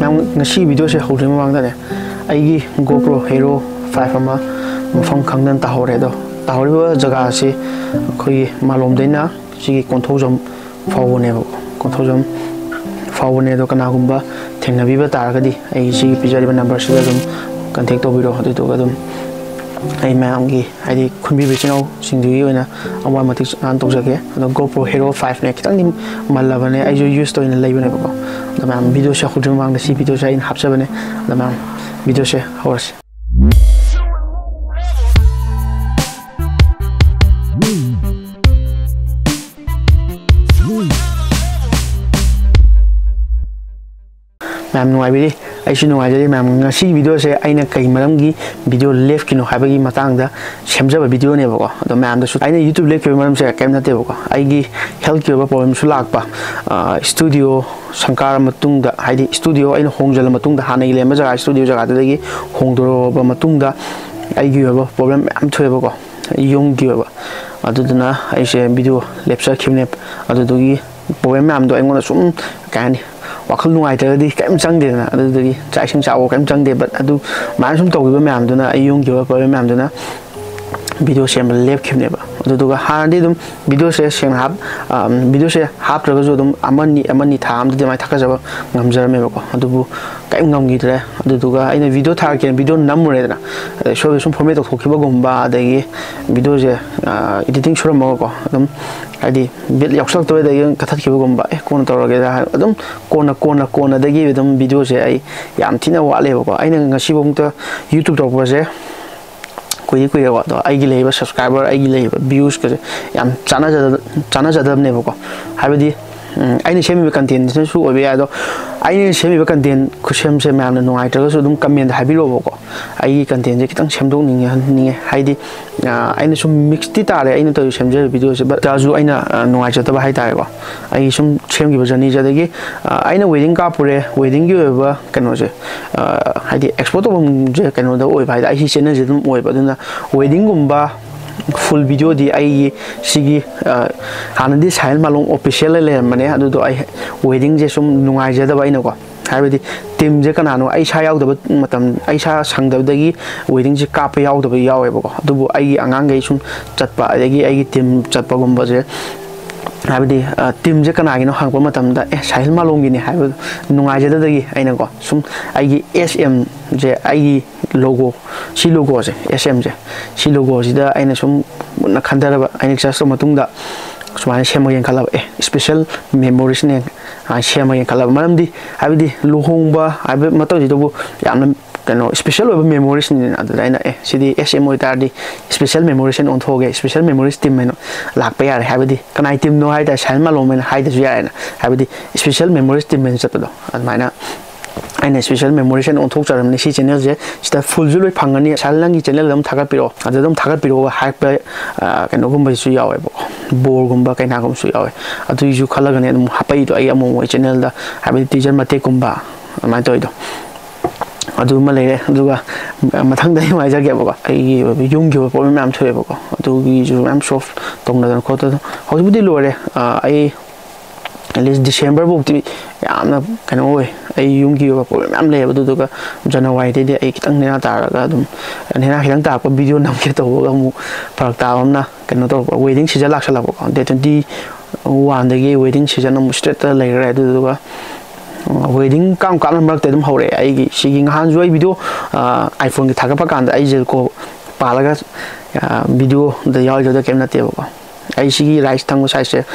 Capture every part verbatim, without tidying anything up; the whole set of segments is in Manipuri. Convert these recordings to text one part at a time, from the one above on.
ngasi video se hawri ma bangda ne ai GoPro Hero five ama mafam khangdan ta hore do ta hore ba jaga se khoi malom deina si konthojam fawone ba konthojam fawone do kana gumba thengnabi ba taragadi ai si pijari ba number se dum contact to biro hadu to gadum ai mam gi ai khunbi bechino singdui oina awa matik an to jage do GoPro Hero five ne kitang nim malaba ne ai jo use to in leiba ne ba da mam video se khudum bang da si video se in hapsa ba ne da mam video se hawars mam nuai bi ai shi nuai jari mam ngasi video se aina kai maram gi video left kino haba gi matang da semjaba video ne ba ko do mam da su aina YouTube left maram se kem na te ba ko ai gi health ki ba problem su lak pa studio sankara matung da haidi studio aina hongjala matung da hanai le ma jaga studio jaga da gi hongdoro ba matung da ai gi ba problem am thoe ba ko yong gi ba adu dana ai se video left sa khimne adu do gi problem am do ai ngona sum ka ni wakal nuai ta di kem chang de na adu di chai sing chawo kem chang de but adu man sum to gi ba mam duna ai yong gi ba problem mam duna video sem left khimne ba adu do ga ha di dum video se seng hap video se hap ra jo dum amani amani tham de mai thaka jaba ngam jar me ba ko adu bu kai ngam gi tre adu do ga aina video thar ke video nam re na so sum format to thokhi ba gum ba de gi video je editing shura ma ko dum adi bit yaksak to de yang kathat ki ba gum ba e kon to ra ge da dum kona kona kona de gi dum video je ai yam thina wa le ba ko aina ngasi bong ta YouTube to ba je koi koi wa to ai gi le ba subscriber ai gi le ba views ke yam chana ja chana ja dam ne ba ko habidi aina semi content su obi ya do aina semi content khusem se mam na nuai ta so dum comment habi ro ba ko ai content je kitang sem dong ning ning haidi aina sum mix ti ta re aina to sem je video se ba ta ju aina nuai cha ta ba hai ta ko ai sum sem gi ba jani ja de gi aina wedding ka pure wedding gi ba kano je haidi export to je kano da oi ba ai si channel je dum oi ba duna wedding gum ba full video di ai sigi hanadi sahil malong official le mane adu do ai wedding je sum nungai je da ba ina ko habidi team je kana no ai sha yaw da matam ai sha sang da gi wedding je ka pa yaw da ba yaw e ba ko adu bu ai angang ge sum chat pa agi ai team chat pa gum ba je habidi team je kana gi no hang pa matam da e sahil malong gi ni habu nungai je da gi aina ko sum ai gi S M je ai logo si logo je S M je si logo ji da aina sum na khandara ba aina sa so matung da sumane shema yen khala e special memories ne a shema yen khala maram di habidi luhong ba habi mataw ji do yamna kano special over memories ni adu aina e sidi S M oi tar di special memories on thoge special memories team meno lak pa yar habidi kanai team no haida shalma lo men haida ju yar habidi special memories team men chat do admaina aina special memories on thok charam ni si channel je sta full ju loi phangani salangi channel dam thaga piro adu dam thaga piro ha pa kano gum bai su yawe bo bor gum ba kaina gum su yawe adu ju khala gane dum hapai do ai amo channel da habidi teacher mate kumba amai toy do adu ma le adu ga mathang dai mai ja ge ba ai yung gi problem mam thoe ba ko adu gi ju am soft tong na ko to ho bu di lo re ai at least December bu ti yamna kano oi ai yung gi ba problem am le adu ga January de ai kitang ne na ta ga dum ne na kitang ta ko video nam ke to ga mu parak ta am na kano to wedding season lak sala ko de twenty-one de gi wedding season am straight ta le re adu ga wedding kam kam marak te dum hore ai gi sigi han joi video iPhone gi thaga pa kan ai je ko palaga video da yaw jo da kemna te ba ai sigi rice thang sai se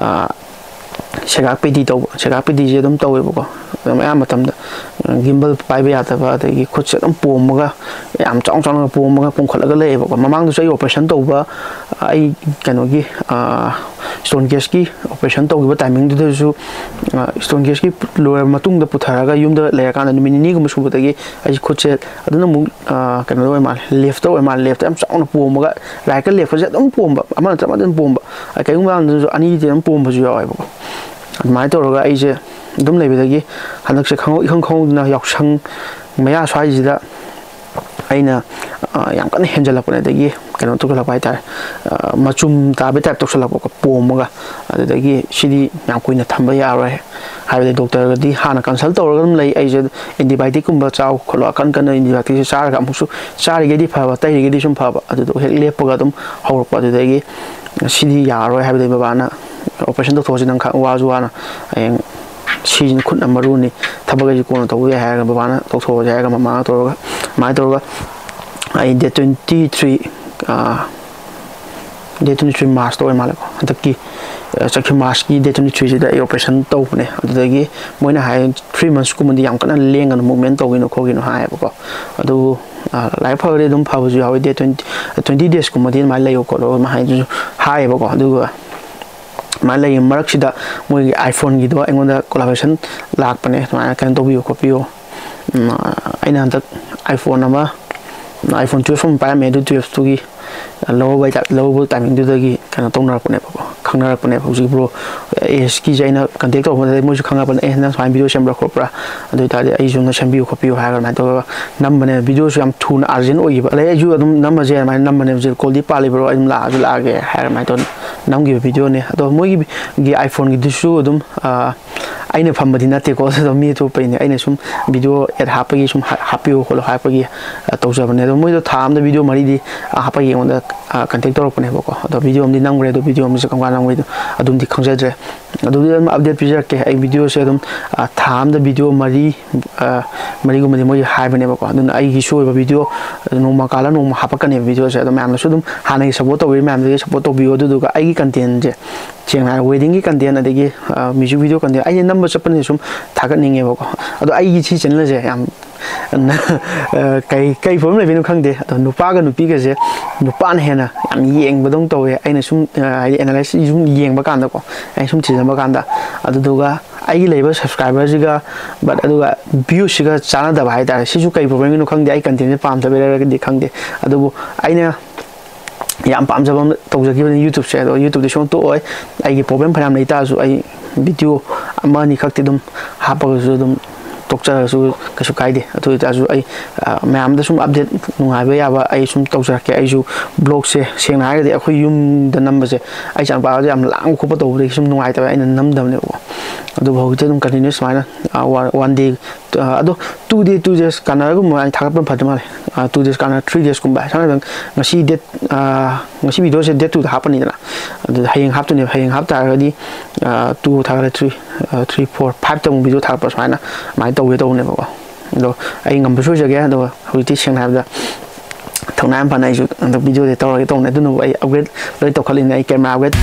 sega pedi to sega pedi je dum to ba ko ma matam da gimbal pai ba ya ta ba de gi khut se dum pom ga yam chong chong ga pom ga pom khala ga le ba ko mamang du sai operation to ba ai kano gi stone case ki operation to gi ba timing du su stone case ki lower matung da puthara ga yum da le ka na mini ni gum su ba gi ai khut se aduna mu kano do ma left to ma left am chong na pom ga right ka left se dum pom ba ama ta ma dum pom ba kai gum ba du ani de dum pom ba ju ya ba ko mai to ga ai je dum le bi da gi hanak se khang khang khong na yak sang maya swai ji da aina yang kan henjala ko ne da gi kano to kala pai tar machum ta be type to sala ko pomaga adagi sidi yam kuina thamba ya rai hai doctor di hana consult to gam lai ai je antibiotic kumba chaw kholo kan kan antibiotic char ga musu char ge di pha ba tai ge di sum pha ba adu hek lep ga dum hawr pa adagi sidi ya rai hai de bana operation to thosi nang kha wa zu ana ai season खुद मरुनी थबग को तब है बाबा तो थो जाएगा ममा तो माय तो आई day twenty three day twenty three March तो माल हतक की चखि मार्च की डे ट्वेंटी थ्री से ऑपरेशन तौने अदगी मोइना हाय थ्री मंथ्स को मंदी याम कना लेंगन मूवमेंट तौगिनो खोगिनो हायबको अदु लाइफ फगरे दम फाबजु हावे डे ट्वेंटी ट्वेंटी डेज को मदी माय लयो को मा हाय हायबको अदु मान ली मरक्सीद मोई आईफोन की कोलाबरेशन लापने कैन तौबियो खोपियो अना हंतक आईफोन आईफोन ट्वेल्व पामे ट्वेल्व की लव लव टाइमिंग कहीं तौरपने खाने हूँ ब्रो एस की कंटेक्ट तौर मैं खापने ए ना सूम वीडियो सेम्ब्रा खोपरा अभी सेम्बियो खोपियो है नम्बने वीडियो थून अर्जेंट होगी नम्बे नम्बने कॉल पालीब्रो लाजू लागे है नम्गी वीडियो ने मोगी आईफोन की अने फमदी नातेको मी अतोपने अगर सूम वीडियो एड हापगी सूम हापियो खोलो हापगी तौजबने मोद था वीडियो मरीदी हापगी कंटेक्ट तौरपनेबको अद वीडियो नंग्रे वीडियो कम नंगे खजद्रे अपडेट पीजरके वीडियो से था वीडियो मरी मरीगुम मोई हाबनेबको सोब वीडियो नोम काल नोम हापकने वीडियो से मैम हाँ सपोर्ट तौर मैम सपोर्ट तौर कंटेंट से चेंगे वेडिंग की कंटेंट अदगी म्यूजिक वीडियो कंटेंट अ नंबर चपने सूम थागनेबको अगर चैनल से कई कई प्रॉब्लम लेनो खंगदे नुपागा नुपीगसे नुपान हेना याम येंगबदों तौवे अइना सूम एनालाइसिस सूम येंगबा कांदाको अइ सूम थिजनबा कांदा अदुदुगा अइ लेबा सब्सक्राइबर जिगा बट अदुगा व्यू सिगा चानादबा हाइतारे सिसु कई प्रॉब्लम लेनो खंगदे अइ कंटेंट पामदबेरगदि खंगदे अदुबु अइना याम पामजबम तौजगिबने यूट्यूब से अदो यूट्यूब दे सों तो ओय अइगे प्रॉब्लम फराम लेतासु अइ वीडियो अमानि खक्ति दुम हापगसु दुम तोक्चरसु कछु कायदे अतुइतासु अइ मैम सूम अपडेट नुंगाइबा याबा अइ सूम तौजरके अइसु ब्लॉग से सेंगना हाइरदे अखोय यूम द नंबरसे अइ चान पादे याम लांग खोप तौबदे सूम नुंगाइतबा अइना नमदबने अदु भौते दुम कंटिन्यूस माइना वन डे अदो टू डे टू डेज कानरगुम माइ थागपन फटमाले टू डेज कानर थ्री डेज कुंबा सानदं ngasi डेट ngasi वीडियो से डेट टू हापनिदना अदु हयेंग हापतुने हयेंग हापतारगदि टू थागले थ्री थ्री फोर फाइव तम वीडियो थागप साइना माइ तौगे तौनेबको अदो अइ ngambsu जगे अदो हुइति सेंग हाबदा थौनाम फनाइसु अदो वीडियो दे तौरगे तौने दुनु अइ अपग्रेड लय तौखलिने अइ कैमरा अपग्रेड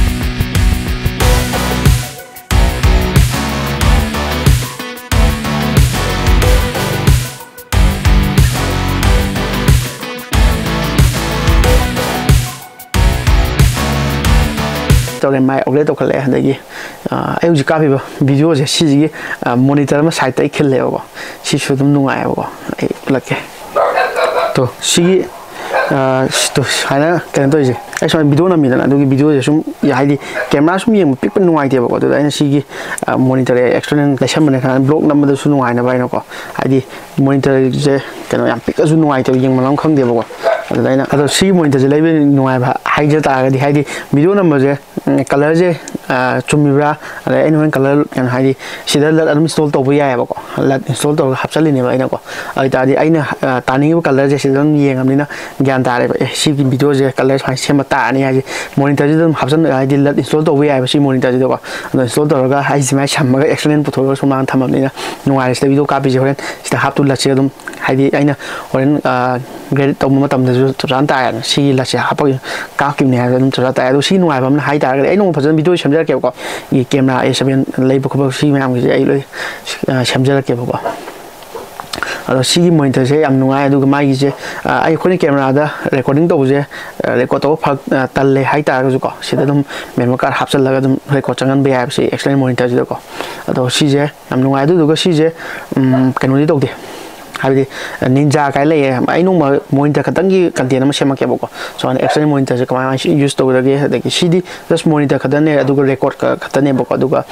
तौरे माइ अपग्रेड तौखले हदगी अइ हुजि काफिबा वीडियो से सिगी मॉनिटर मा साइड तै खिलेबको सिसु दुम नुंगायबको अइ लके तो सिगी तो हाना केन तोइजे अइ सम वीडियो ना मिदना दुगी वीडियो से सुम याइदि कैमरा सुम येंग पिक पन नुंगाइतेबको तो अइना सिगी मॉनिटर एक्सटर्नल लेसन बने खान ब्लॉग नंबर सु नुंगाइना बाइनको हाइदि मॉनिटर जे केनो याम पिक सु नुंगाइते येंग मनम खंगदेबको अदुदाइना अदो सी मॉनिटर जे लेबे नुंगाइबा हाइजे तागदि हाइदि वीडियो नंबर जे कलर से चुम्मीब्रा अरे अइन कलर क्या है सिदा लट अदम इंस्टॉल तौब यायबको लट इंस्टॉल तौर हापचलिनेबा अइनको अइतादि अइना तानिबा कलर से सिदम येंगमनिना ज्ञान तारेबा सी की वीडियो से कलर फाइ सेम तानि हाइ मॉनिटर से दम हापचन हाइदि लट इंस्टॉल तौब यायबा सी मॉनिटर से दको इंस्टॉल तौरगा हाइ सिमाइ छमगा एक्सप्लेन पुथोर सुमान थमनिना नुवाइ से वीडियो कॉपी जे होरेन सिदा हापतु लट से दम हाइदि अइना होरेन ग्रेड तौब मतम दजु चरान ताय सी लट से हापग काकिने हाइ दम चरा ताय सी नुवाइबा मन हाइ तारगा अइ नो फजन वीडियो सेमजरकेबको ये कैमरा ए सेवन लेब खब सी मैम के अइ लोइ सेमजरकेबको अदो सी मॉनिटर से याम नुंगाय अदुगा मागी जे अइ खोनि कैमरा दा रिकॉर्डिंग तौजे रेकॉर्ड तौ फक तल्ले हाइ तारगजुको सिदा दम मेमो कार्ड हापचलगा दम रेकॉर्ड चंगन बे याब से एक्सटर्नल मॉनिटर जिदको अदो सी जे याम नुंगाय अदुगा सी जे कनोदि तौदे हाबि निंजा काय ले आई नो मॉनिटर खतंगी कंटेंट में सेमकेबको सो एक्सटर्नल मॉनिटर से कमाय यूज तौरगे दगी सीडी जस्ट मॉनिटर खतने अदुगा रिकॉर्ड खतनेबको अदुगा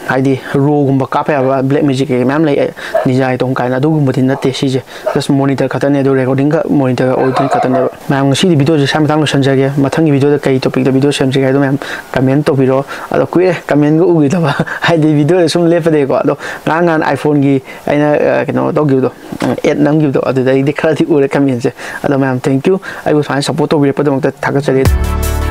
हाइदी रोगुम्बा कापे याबा ब्लैक मैजिक के मैम ले निजाय तों काइना दुगुम्बा दिन नते सिजे जस्ट मॉनिटर खतने दो रिकॉर्डिंग का मॉनिटर ऑडियो खतने मैम ngasi वीडियो जे साम तांग संजगे मथंग वीडियो द कई टॉपिक द वीडियो सेमजे गाइदो मैम कमेंट तो बिरो अदो कुए कमेंट गो उगी दबा हाइदी वीडियो सुम लेपदे को अदो गांगान आईफोन गी आइना कनो तो गिदो एड नम गिदो अदो दai दिखरा थी उरे कमेंट से अदो ma'am thank you I was fine support तो बिरे पदमक थागचरे